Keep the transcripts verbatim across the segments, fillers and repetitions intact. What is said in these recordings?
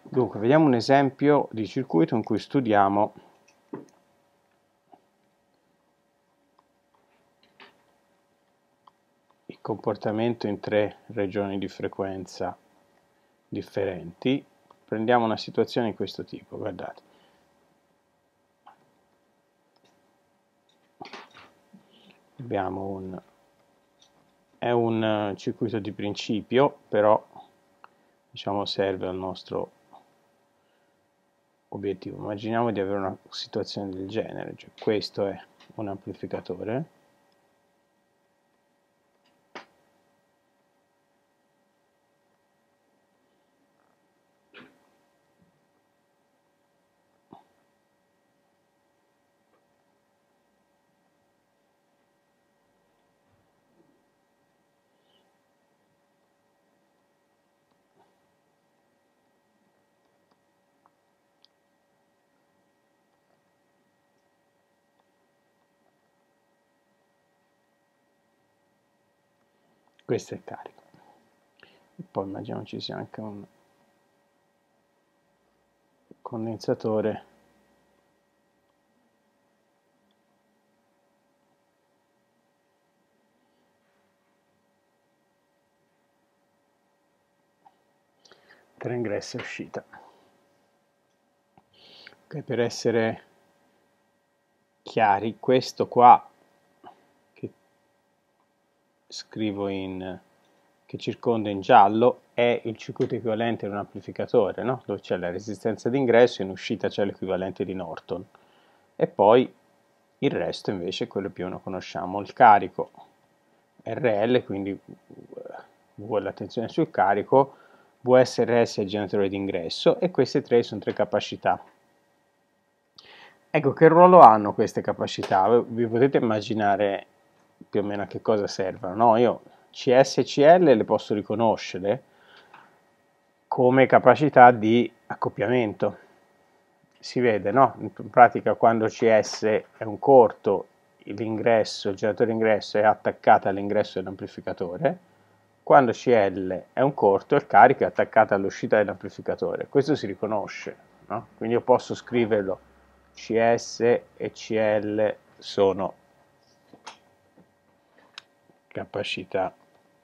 Dunque, vediamo un esempio di circuito in cui studiamo il comportamento in tre regioni di frequenza differenti. Prendiamo una situazione di questo tipo, guardate. Abbiamo un, è un circuito di principio, però diciamo serve al nostro obiettivo. Immaginiamo di avere una situazione del genere, cioè questo è un amplificatore, questo è il carico. E poi immaginiamo ci sia anche un condensatore tra ingresso e uscita. Okay, per essere chiari, questo qua che scrivo in che circonda in giallo è il circuito equivalente ad un amplificatore, no? Dove c'è la resistenza d'ingresso e in uscita c'è l'equivalente di Norton. E poi il resto invece è quello più noi conosciamo, il carico R L, quindi V l'attenzione sul carico, V S R S è il generatore d'ingresso e queste tre sono tre capacità. Ecco, che ruolo hanno queste capacità? Vi potete immaginare più o meno a che cosa servono, no? Io C S e C L le posso riconoscere come capacità di accoppiamento. Si vede, no? In pratica quando C S è un corto, l'ingresso, il generatore d'ingresso è attaccato all'ingresso dell'amplificatore, quando C L è un corto, il carico è attaccato all'uscita dell'amplificatore. Questo si riconosce, no? Quindi io posso scriverlo, C S e C L sono capacità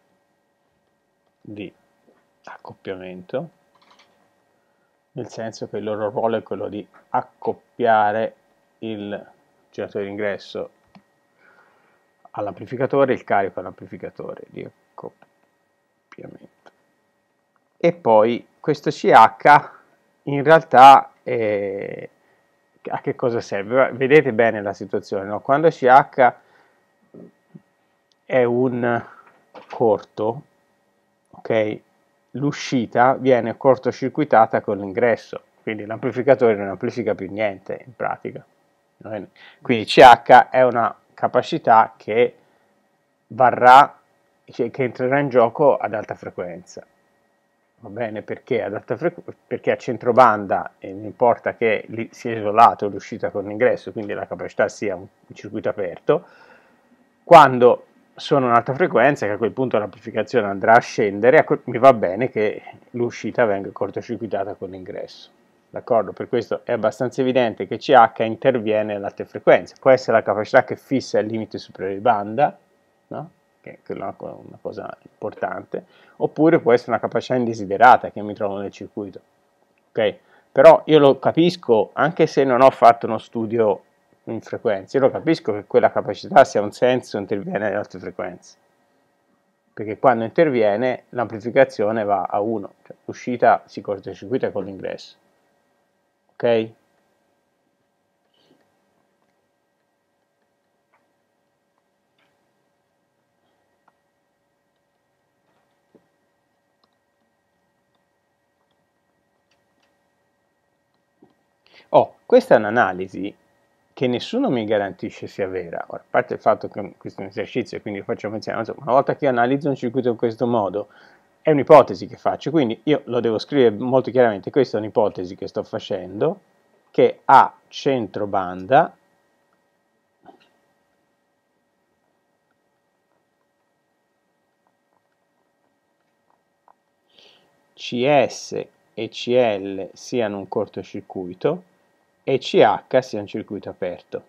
di accoppiamento, nel senso che il loro ruolo è quello di accoppiare il generatore d'ingresso all'amplificatore e il carico all'amplificatore di accoppiamento. E poi questo C H in realtà eh, a che cosa serve? Vedete bene la situazione, no? Quando C H è un corto, ok? L'uscita viene cortocircuitata con l'ingresso, quindi l'amplificatore non amplifica più niente in pratica. Quindi C H è una capacità che varrà, che entrerà in gioco ad alta frequenza. Va bene, perché ad alta frequenza, perché a centrobanda eh, non importa che sia isolato l'uscita con l'ingresso, quindi la capacità sia un circuito aperto. Quando sono ad alta frequenza, che a quel punto l'amplificazione andrà a scendere, mi va bene che l'uscita venga cortocircuitata con l'ingresso. D'accordo? Per questo è abbastanza evidente che C H interviene alle alte frequenze. Può essere la capacità che fissa il limite superiore di banda, no? Che è una cosa importante, oppure può essere una capacità indesiderata che mi trovo nel circuito. Ok? Però io lo capisco, anche se non ho fatto uno studio in frequenze, io lo capisco che quella capacità, se ha un senso, interviene alle alte frequenze. Perché quando interviene l'amplificazione va a uno, cioè l'uscita si cortocircuita con l'ingresso. Ok? Oh, questa è un'analisi che nessuno mi garantisce sia vera. Ora, a parte il fatto che questo è un esercizio e quindi lo facciamo insieme, insomma, una volta che io analizzo un circuito in questo modo, è un'ipotesi che faccio, quindi io lo devo scrivere molto chiaramente, questa è un'ipotesi che sto facendo, che a centro banda C S e C L siano un cortocircuito e C H sia un circuito aperto.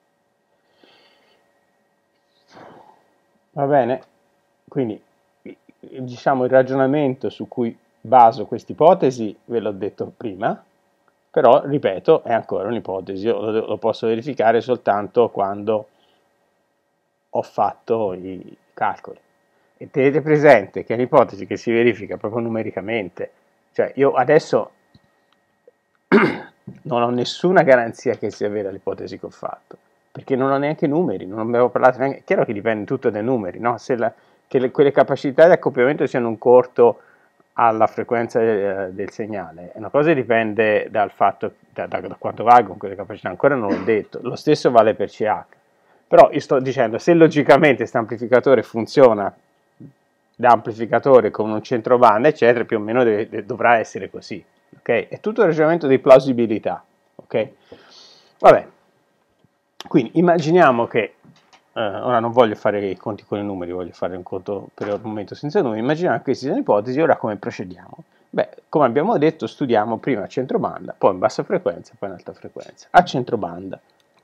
Va bene? Quindi diciamo il ragionamento su cui baso questa ipotesi ve l'ho detto prima, però ripeto è ancora un'ipotesi, io lo, lo posso verificare soltanto quando ho fatto i calcoli. E tenete presente che è un'ipotesi che si verifica proprio numericamente, cioè io adesso non ho nessuna garanzia che sia vera l'ipotesi che ho fatto, perché non ho neanche numeri, non abbiamo parlato neanche, è chiaro che dipende tutto dai numeri, no? Se la, che le, quelle capacità di accoppiamento siano un corto alla frequenza eh, del segnale, una cosa dipende dal fatto, da, da, da quanto valgono quelle capacità, ancora non l'ho detto, lo stesso vale per C H, però io sto dicendo, se logicamente questo amplificatore funziona da amplificatore con un centrobanda, eccetera, più o meno deve, deve, dovrà essere così. Okay? È tutto il ragionamento di plausibilità. Okay? Vabbè, quindi immaginiamo che, eh, ora non voglio fare i conti con i numeri, voglio fare un conto per il momento senza numeri, immaginiamo che queste siano ipotesi, ora come procediamo? Beh, come abbiamo detto, studiamo prima a centrobanda, poi in bassa frequenza, poi in alta frequenza. A centrobanda,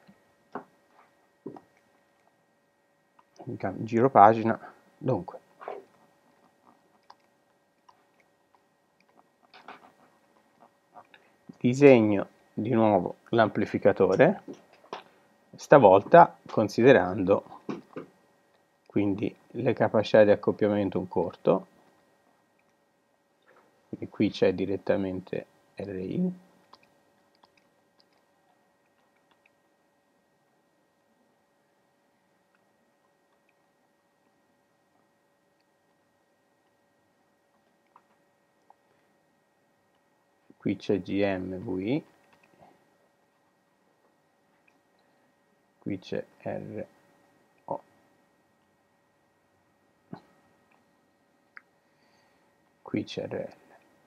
giro pagina, dunque, disegno di nuovo l'amplificatore, stavolta considerando quindi le capacità di accoppiamento un corto, quindi qui c'è direttamente R I, qui c'è G M V I, qui c'è R O, qui c'è R L.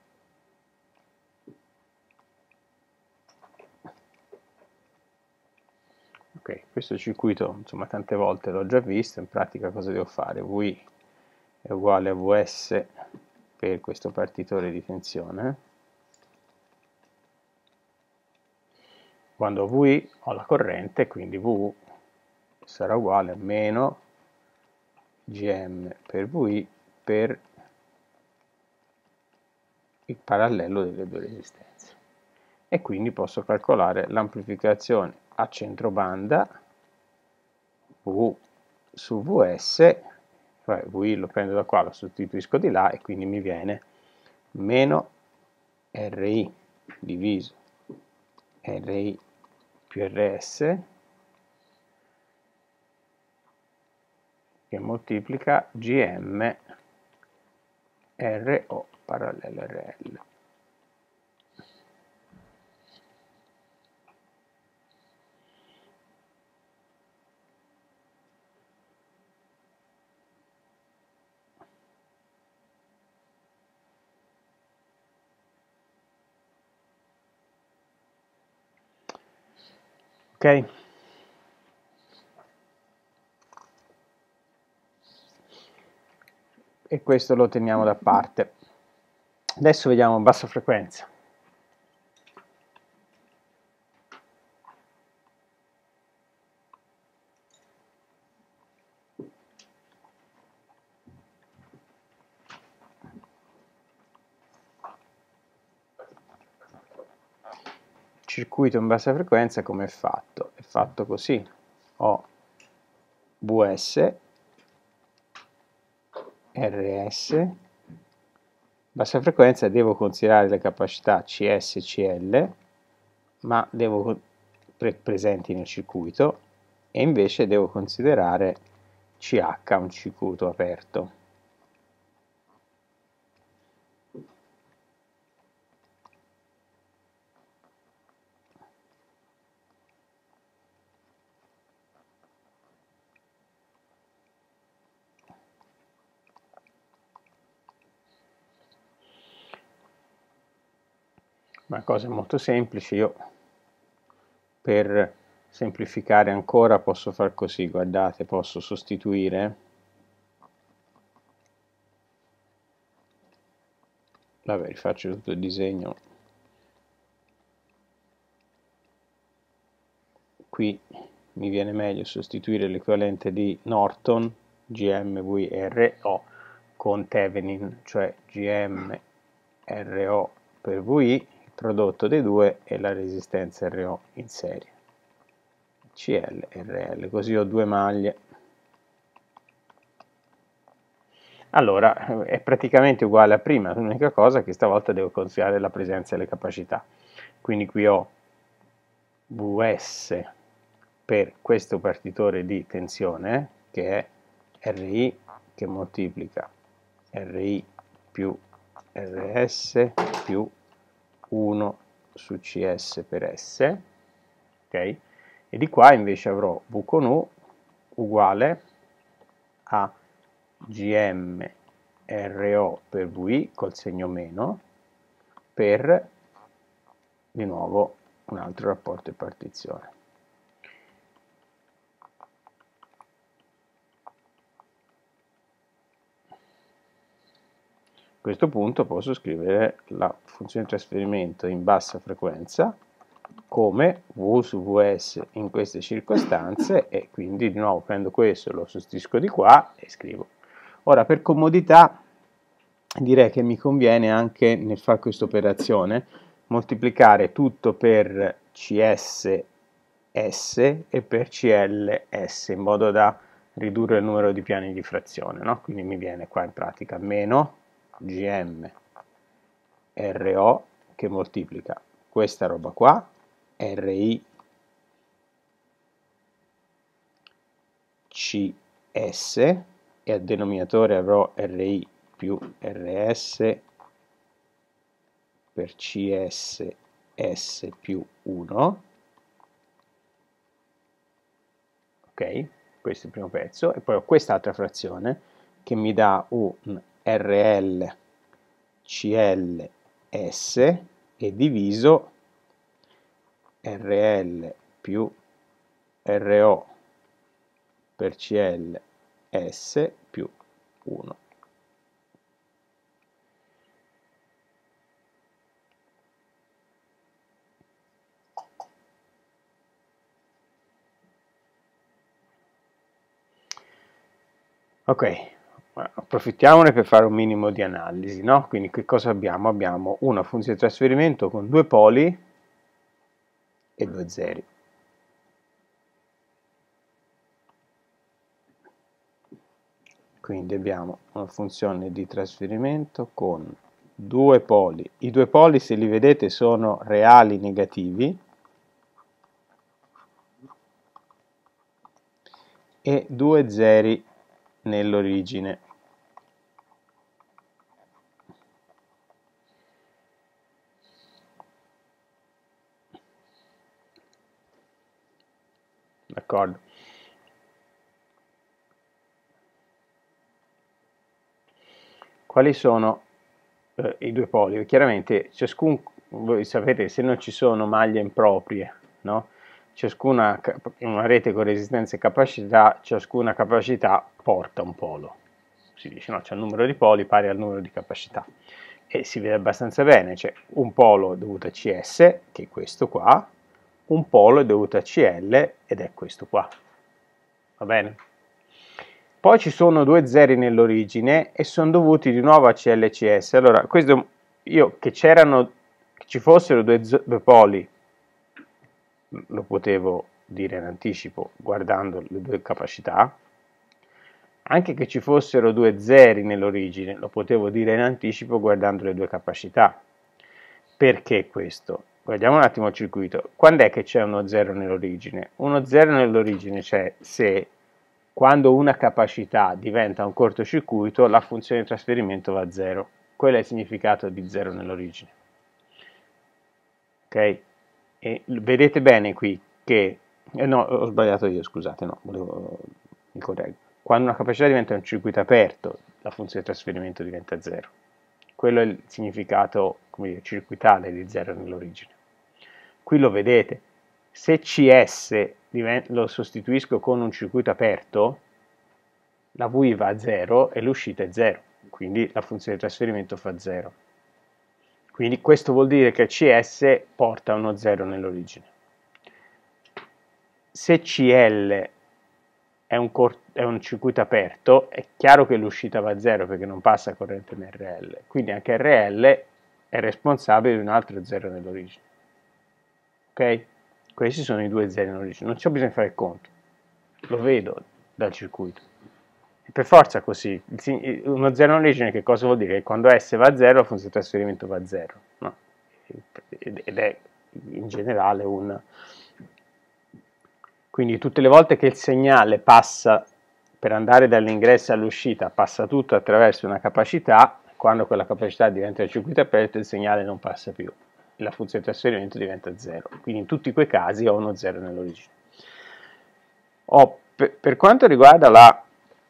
Ok, questo circuito insomma tante volte l'ho già visto, in pratica cosa devo fare? V I è uguale a V S per questo partitore di tensione. Quando ho V I ho la corrente, quindi V sarà uguale a meno G M per V I per il parallelo delle due resistenze. E quindi posso calcolare l'amplificazione a centrobanda V su V S, cioè V I lo prendo da qua, lo sostituisco di là e quindi mi viene meno R I diviso R I più R S che moltiplica G M R O parallelo R L. Ok? E questo lo teniamo da parte. Adesso vediamo bassa frequenza. Circuito in bassa frequenza come è fatto? È fatto così. Ho V S, R S, bassa frequenza devo considerare le capacità C S e C L, ma devo pre presenti nel circuito, e invece devo considerare C H, un circuito aperto. Una cosa molto semplice, io per semplificare ancora posso far così, guardate, posso sostituire vabbè, rifaccio tutto il disegno. Qui mi viene meglio sostituire l'equivalente di Norton, G M V R O, con Thevenin, cioè G M R O per V I, il prodotto dei due e la resistenza R O in serie. C L R L, così ho due maglie. Allora, è praticamente uguale a prima, l'unica cosa è che stavolta devo considerare la presenza e le capacità. Quindi qui ho V S per questo partitore di tensione, che è R I che moltiplica R I più R S più uno su C S per S, ok? E di qua invece avrò V con U uguale a G M R O per V I col segno meno per di nuovo un altro rapporto di partizione. A questo punto posso scrivere la funzione di trasferimento in bassa frequenza come V su V S in queste circostanze, e quindi di nuovo prendo questo, lo sostituisco di qua e scrivo. Ora, per comodità direi che mi conviene anche nel fare questa operazione moltiplicare tutto per C S S e per C L S in modo da ridurre il numero di piani di frazione, no? Quindi mi viene qua in pratica meno G M R O che moltiplica questa roba qua, R I C S, e al denominatore avrò R I più R S per C S S più uno, ok? Questo è il primo pezzo, e poi ho quest'altra frazione che mi dà un R L C L S e diviso R L più R O per C L S più uno. Ok, approfittiamone per fare un minimo di analisi, no? Quindi che cosa abbiamo? Abbiamo una funzione di trasferimento con due poli e due zeri. Quindi abbiamo una funzione di trasferimento con due poli. I due poli, se li vedete, sono reali negativi e due zeri nell'origine. D'accordo? Quali sono eh, i due poli? Chiaramente ciascun, voi sapete che se non ci sono maglie improprie, no? Ciascuna, in una rete con resistenza e capacità, ciascuna capacità porta un polo. Si dice, no? C'è un numero di poli pari al numero di capacità. E si vede abbastanza bene, c'è un polo dovuto a C S, che è questo qua, un polo è dovuto a C L ed è questo qua. Va bene? Poi ci sono due zeri nell'origine e sono dovuti di nuovo a C L C S. Allora, questo, io che c'erano, che ci fossero due, due poli, lo potevo dire in anticipo guardando le due capacità. Anche che ci fossero due zeri nell'origine, lo potevo dire in anticipo guardando le due capacità. Perché questo? Guardiamo un attimo il circuito. Quando è che c'è uno zero nell'origine? Uno zero nell'origine c'è se quando una capacità diventa un cortocircuito, la funzione di trasferimento va a zero. Quello è il significato di zero nell'origine. Ok? E vedete bene qui che... Eh no, ho sbagliato io, scusate, no, volevo... mi correggo. Quando una capacità diventa un circuito aperto, la funzione di trasferimento diventa zero. Quello è il significato, come dire, circuitale di zero nell'origine. Qui lo vedete. Se C S lo sostituisco con un circuito aperto, la V I va a zero e l'uscita è zero, quindi la funzione di trasferimento fa zero. Quindi questo vuol dire che C S porta uno zero nell'origine. Se C L è un, è un circuito aperto, è chiaro che l'uscita va a zero perché non passa corrente in R L, quindi anche R L è responsabile di un altro zero nell'origine. Ok? Questi sono i due zeri nell'origine, non c'è bisogno di fare il conto, lo vedo dal circuito. E per forza così, uno zero nell'origine che cosa vuol dire? Che quando S va a zero la funzione di trasferimento va a zero, no? Ed è in generale un... Quindi tutte le volte che il segnale passa, per andare dall'ingresso all'uscita, passa tutto attraverso una capacità, quando quella capacità diventa il circuito aperto il segnale non passa più, la funzione di trasferimento diventa zero. Quindi in tutti quei casi ho uno zero nell'origine. Oh, per, per quanto riguarda la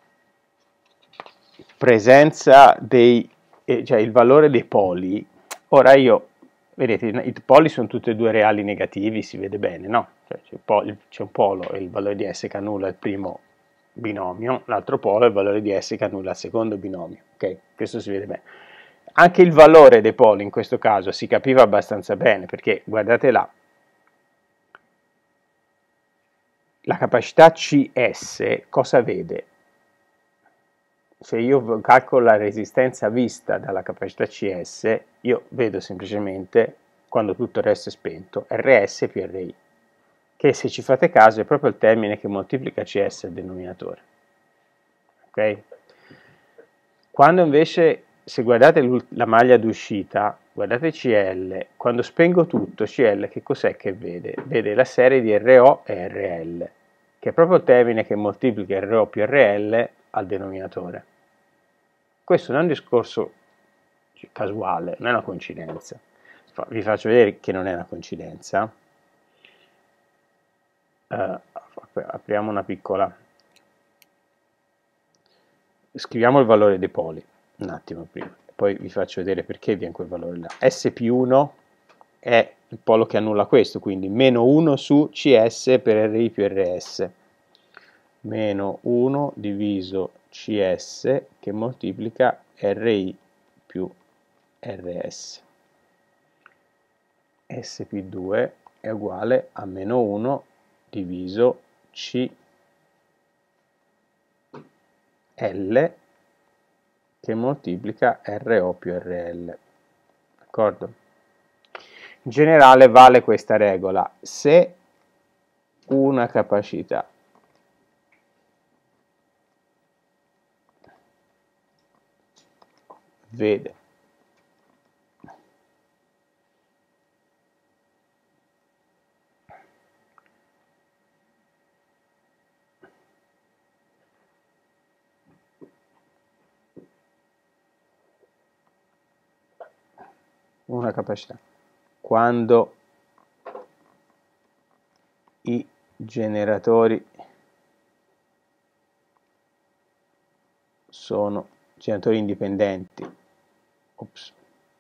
presenza dei, eh, cioè il valore dei poli, ora io, vedete, i poli sono tutti e due reali negativi, si vede bene, no? Cioè, c'è un polo e il valore di S che annulla il primo binomio, l'altro polo è il valore di S che annulla il secondo binomio, ok? Questo si vede bene. Anche il valore dei poli in questo caso si capiva abbastanza bene, perché guardate là, la capacità C S cosa vede? Se io calcolo la resistenza vista dalla capacità C S, io vedo semplicemente, quando tutto il resto è spento, R S più R I, che se ci fate caso è proprio il termine che moltiplica C S al denominatore. Ok? Quando invece, se guardate la maglia d'uscita, guardate C L, quando spengo tutto, C L che cos'è che vede? Vede la serie di R O e R L, che è proprio il termine che moltiplica R O più R L al denominatore. Questo non è un discorso casuale, non è una coincidenza. Vi faccio vedere che non è una coincidenza. Uh, apriamo una piccola... Scriviamo il valore dei poli, un attimo prima, poi vi faccio vedere perché viene quel valore là. S più uno è il polo che annulla questo, quindi meno uno su C S per R I più R S. Meno uno diviso C S che moltiplica R I più R S. S più due è uguale a meno uno diviso C L che moltiplica R O più R L. D'accordo? In generale vale questa regola. Se una capacità vede una capacità quando i generatori sono generatori indipendenti. Ops.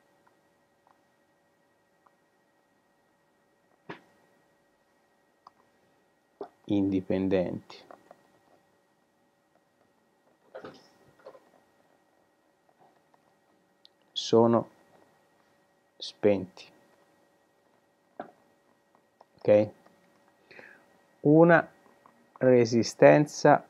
Indipendenti. Sono spenti. Ok? Una resistenza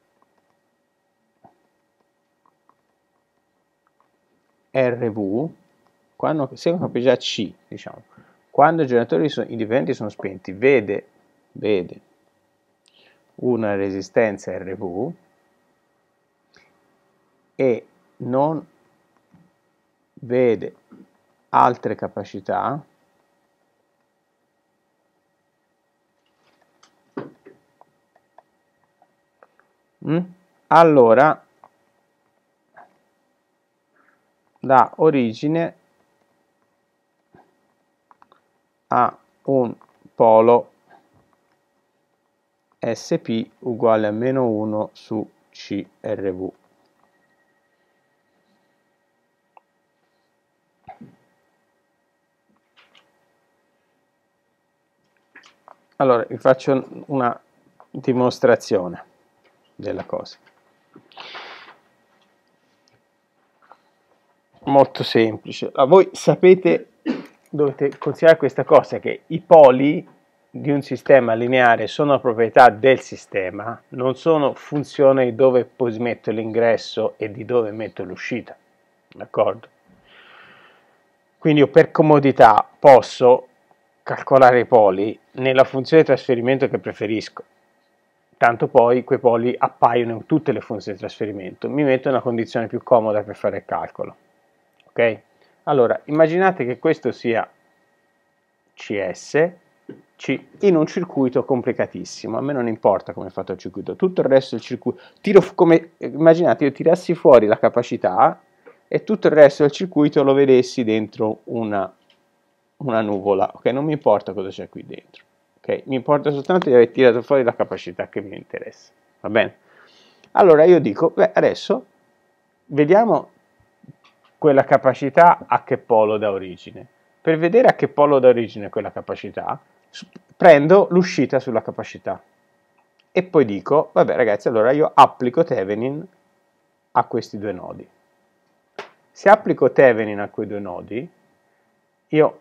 R V, quando, se una capacità C, diciamo, quando i generatori sono, indipendenti sono spenti, vede, vede una resistenza R V e non vede altre capacità mm? allora dà origine a un polo S P uguale a meno uno su C R V. Allora, vi faccio una dimostrazione della cosa. Molto semplice. Ma voi sapete, dovete considerare questa cosa, che i poli di un sistema lineare sono proprietà del sistema, non sono funzione di dove poi metto l'ingresso e di dove metto l'uscita. D'accordo? Quindi io per comodità posso calcolare i poli nella funzione di trasferimento che preferisco. Tanto poi quei poli appaiono in tutte le funzioni di trasferimento, mi metto in una condizione più comoda per fare il calcolo. Ok? Allora, immaginate che questo sia C S C in un circuito complicatissimo, a me non importa come è fatto il circuito, tutto il resto del circuito, tiro come, immaginate io tirassi fuori la capacità e tutto il resto del circuito lo vedessi dentro una, una nuvola, ok? Non mi importa cosa c'è qui dentro, ok? Mi importa soltanto di aver tirato fuori la capacità che mi interessa, va bene? Allora io dico, beh, adesso vediamo quella capacità a che polo dà origine. Per vedere a che polo dà origine quella capacità, prendo l'uscita sulla capacità e poi dico, vabbè ragazzi, allora io applico Thevenin a questi due nodi. Se applico Thevenin a quei due nodi, io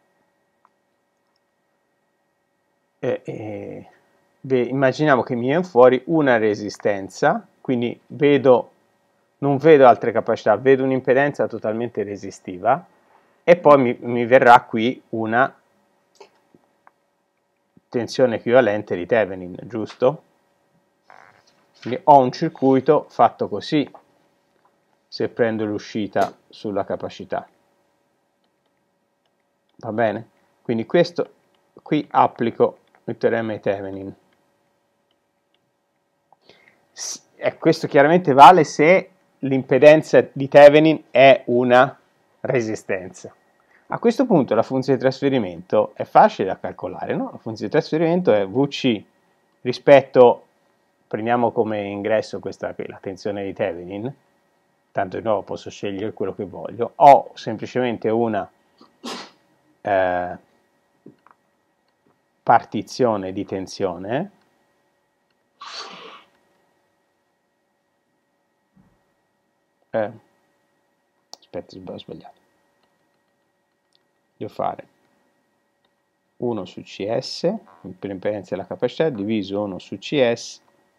eh, eh, beh, immaginiamo che mi viene fuori una resistenza, quindi vedo, non vedo altre capacità, vedo un'impedenza totalmente resistiva e poi mi, mi verrà qui una tensione equivalente di Thevenin, giusto? Quindi ho un circuito fatto così se prendo l'uscita sulla capacità. Va bene? Quindi questo qui applico il teorema di Thevenin. E questo chiaramente vale se l'impedenza di Thevenin è una resistenza. A questo punto la funzione di trasferimento è facile da calcolare, no? La funzione di trasferimento è V C rispetto, prendiamo come ingresso questa qui, la tensione di Thevenin, tanto di nuovo posso scegliere quello che voglio, ho semplicemente una eh, partizione di tensione, eh, aspetta, ho sbagliato, devo fare uno su C S, per l'impedenza della capacità, diviso uno su C S,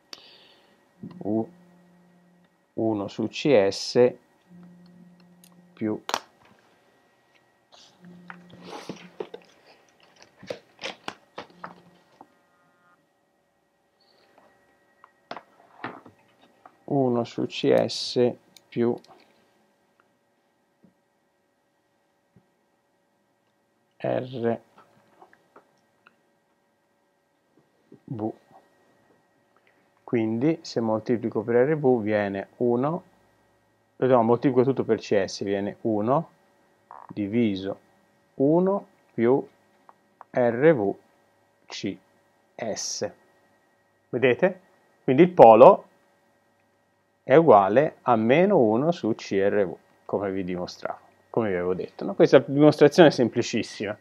uno su C S più uno su C S più R V. Quindi se moltiplico per R V viene uno, no, moltiplico tutto per C S, viene uno diviso uno più R V C S. Vedete? Quindi il polo è uguale a meno uno su C R V, come vi dimostravo, come vi avevo detto. No? Questa dimostrazione è semplicissima.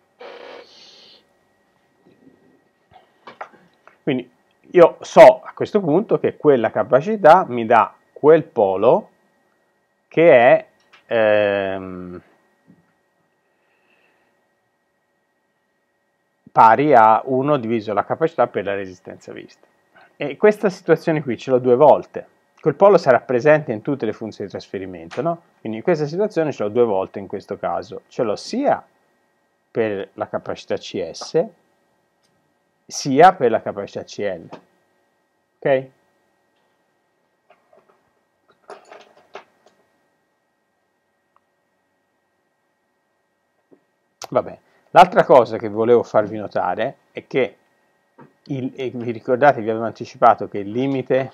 Quindi io so a questo punto che quella capacità mi dà quel polo che è ehm, pari a uno diviso la capacità per la resistenza vista. E questa situazione qui ce l'ho due volte. Quel polo sarà presente in tutte le funzioni di trasferimento, no? Quindi in questa situazione ce l'ho due volte in questo caso. Ce l'ho sia per la capacità C S, sia per la capacità C L. Ok? Vabbè. L'altra cosa che volevo farvi notare è che, il, e vi ricordate, vi avevo anticipato che il limite,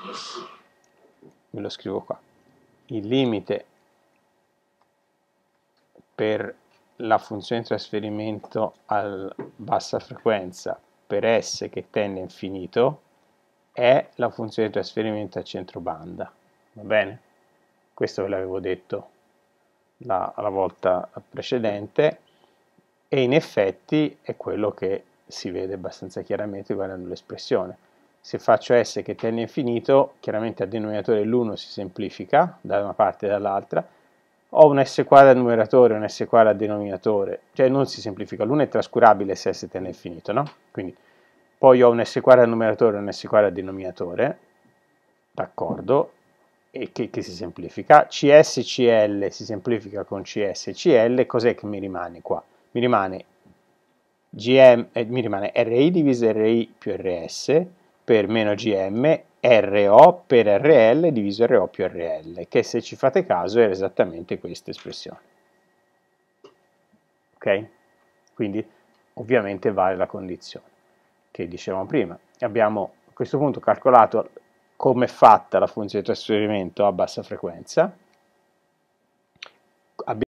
ve lo scrivo qua, il limite per la funzione di trasferimento a bassa frequenza per S che tende a infinito è la funzione di trasferimento a centrobanda, va bene? Questo ve l'avevo detto la, la volta precedente e in effetti è quello che si vede abbastanza chiaramente guardando l'espressione. Se faccio S che tende a infinito, chiaramente al denominatore l'uno si semplifica da una parte e dall'altra, ho un S quadro al numeratore e un S quadro al denominatore, cioè non si semplifica, l'uno è trascurabile se S ten è finito, no? Quindi poi ho un S quadro al numeratore e un S quadro al denominatore, d'accordo, e che, che si semplifica. C S C L si semplifica con C S C L, cos'è che mi rimane qua? Mi rimane, G M, eh, mi rimane R I diviso R I più R S per meno G M, R O per R L diviso R O più R L, che se ci fate caso è esattamente questa espressione. Ok? Quindi ovviamente vale la condizione che dicevamo prima. Abbiamo a questo punto calcolato come è fatta la funzione di trasferimento a bassa frequenza. Abbiamo